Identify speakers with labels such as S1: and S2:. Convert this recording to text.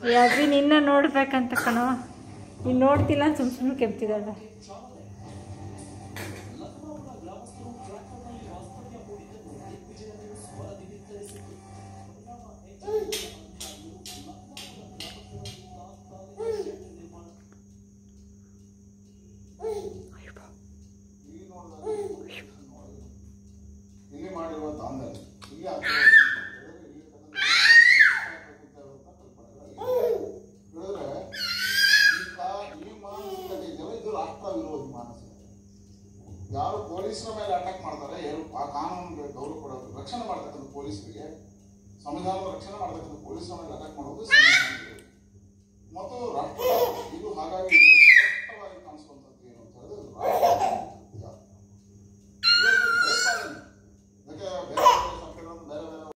S1: ಯಾವ್ರಿ ನಿನ್ನ ನೋಡ್ಬೇಕಂತ ಕಣೋ ನೀನು ನೋಡ್ತಿಲ್ಲ ಸುಮ್ಮನೆ ಕೆಪ್ತಿದ್ದಾಳೆ.
S2: ಯಾರು ಪೊಲೀಸರ ಮೇಲೆ ಅಟ್ಯಾಕ್ ಮಾಡ್ತಾರೆ, ಆ ಕಾನೂನಿಗೆ ಗೌರವ ಕೊಡೋದು, ರಕ್ಷಣೆ ಮಾಡ್ತಕ್ಕಂಥ ಪೊಲೀಸರಿಗೆ, ಸಂವಿಧಾನದ ರಕ್ಷಣೆ ಮಾಡ್ತಕ್ಕಂಥ ಪೊಲೀಸರ ಮೇಲೆ ಅಟ್ಯಾಕ್ ಮಾಡೋದು ಮತ್ತು ರಾಷ್ಟ್ರ ಇದು. ಹಾಗಾಗಿ